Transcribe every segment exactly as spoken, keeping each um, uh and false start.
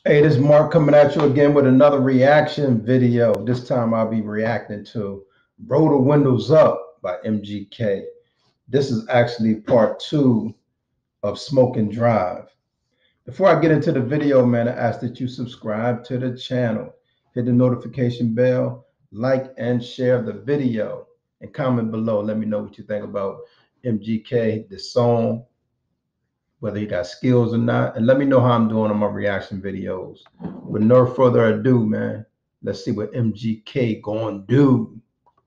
Hey, this is Mark coming at you again with another reaction video. This time I'll be reacting to Roll the Windows Up by M G K. This is actually part two of Smoke and Drive. Before I get into the video, man, I ask that you subscribe to the channel, hit the notification bell, like and share the video, and comment below. Let me know what you think about M G K, the song, whether he got skills or not, and let me know how I'm doing on my reaction videos. With no further ado, man, let's see what M G K gonna do.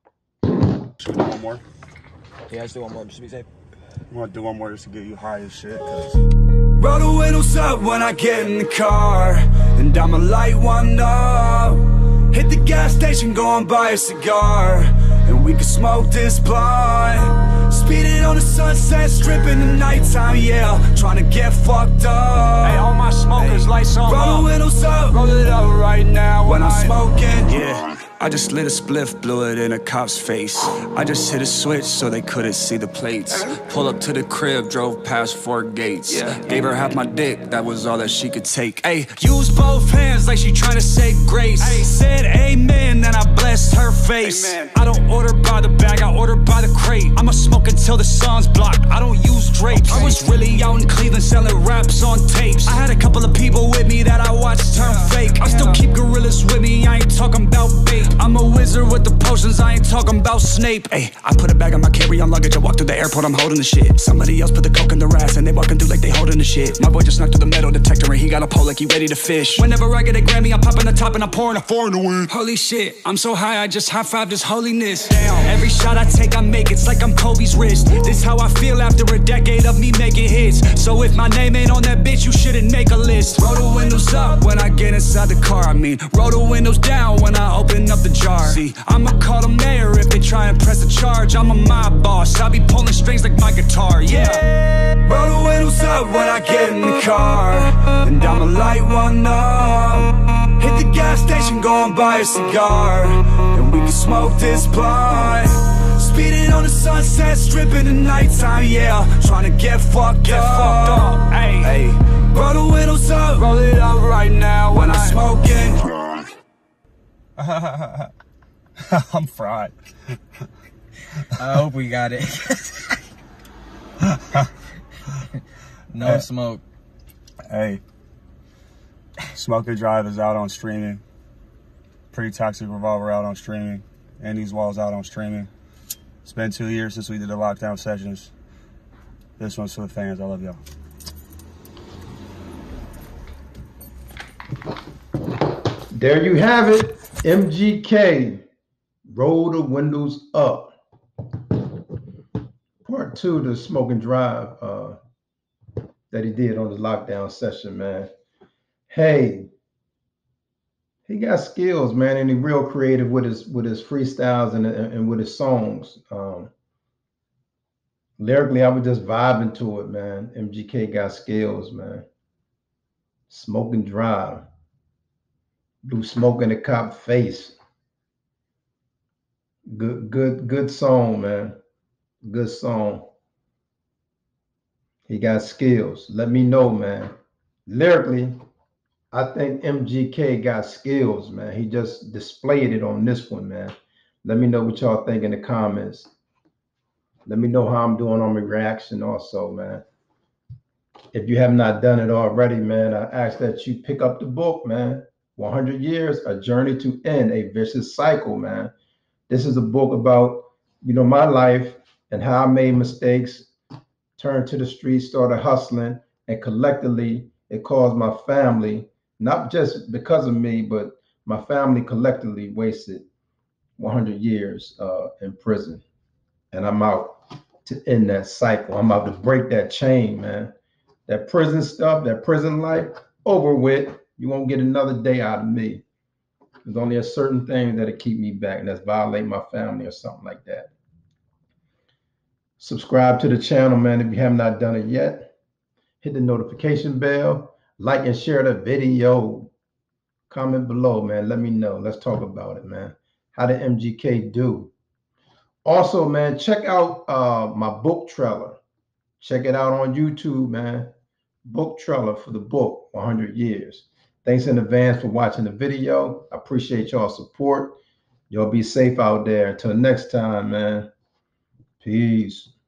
Should we do one more? Yeah, let's do one more just to be safe. I'm gonna do one more just to get you high as shit. Cause... Roll the windows up when I get in the car, and I'ma light one up. Hit the gas station, go and buy a cigar, and we can smoke this blunt. Speeding on the sunset strip in the nighttime, yeah, trying to get fucked up. Hey, all my smokers, lights on. Roll the windows up, roll it up right now when I'm smoking. Yeah, I just lit a spliff, blew it in a cop's face. I just hit a switch so they couldn't see the plates. Pull up to the crib, drove past four gates. Yeah. Gave her half my dick, that was all that she could take. Ay, use both hands like she trying to say grace. Ay. Said amen, then I blessed her face. Amen. I don't order by the bag, I order by the crate. I'ma smoke until the sun's blocked, I don't use drapes. Okay. I was really out in Cleveland selling raps on tapes. I had a couple of people with me that I watched turn fake. I still keep gorillas with me, I ain't talking about bait. I'm a wizard with the potions, I ain't talking about Snape. Ay, I put a bag on my carry-on luggage, I walk through the airport, I'm holding the shit. Somebody else put the coke in their ass, and they walking through like they holding the shit. My boy just knocked through the metal detector, and he got a pole like he ready to fish. Whenever I get a Grammy, I'm popping the top and I'm pouring a four in the wind. Holy shit, I'm so high, I just high-fived this holiness. Damn. Every shot I take, I make, it's like I'm Kobe's wrist. This how I feel after a decade of me making hits. So if my name ain't on that bitch, you shouldn't make a list. Roll the windows up when I get inside the car, I mean, roll the windows down when I open up the jar. See, I'ma call the mayor if they try and press the charge. I'm a mob boss, I be pulling strings like my guitar, yeah. Roll the windows up when I get in the car, and I'ma light one up. Hit the gas station, go and buy a cigar, and we can smoke this blunt. Speeding on the sunset strip in the nighttime, yeah, trying to get fucked get up. Fucked up. Ay. Ay. Roll the windows up, roll it up right now when I'm smoking. I'm fried. I hope we got it. No hey. smoke. Hey, Smoke and Drive is out on streaming. Pretty Toxic Revolver out on streaming. And These Walls out on streaming. It's been two years since we did the lockdown sessions. This one's for the fans. I love y'all. There you have it. M G K, Roll the Windows Up. Part two of the Smoke and Drive uh, that he did on the lockdown session, man. Hey, he got skills, man, and he's real creative with his with his freestyles and, and, and with his songs. Um, lyrically, I was just vibing to it, man. M G K got skills, man. Smoke and Drive. Blew smoke in the cop face. Good, good, good song, man. Good song. He got skills. Let me know, man. Lyrically, I think M G K got skills, man. He just displayed it on this one, man. Let me know what y'all think in the comments. Let me know how I'm doing on my reaction also, man. If you have not done it already, man, I ask that you pick up the book, man. one hundred years, A Journey to End a Vicious Cycle, man. This is a book about, you know, my life and how I made mistakes, turned to the streets, started hustling, and collectively it caused my family, not just because of me, but my family collectively wasted one hundred years uh, in prison. And I'm out to end that cycle. I'm out to break that chain, man. That prison stuff, that prison life, over with. You won't get another day out of me. There's only a certain thing that'll keep me back, and that's violate my family or something like that. Subscribe to the channel, man, if you have not done it yet. Hit the notification bell, like and share the video. Comment below, man. Let me know. Let's talk about it, man. How did M G K do? Also, man, check out uh, my book trailer. Check it out on YouTube, man. Book trailer for the book, one hundred years. Thanks in advance for watching the video. I appreciate y'all's support. Y'all be safe out there. Until next time, man. Peace.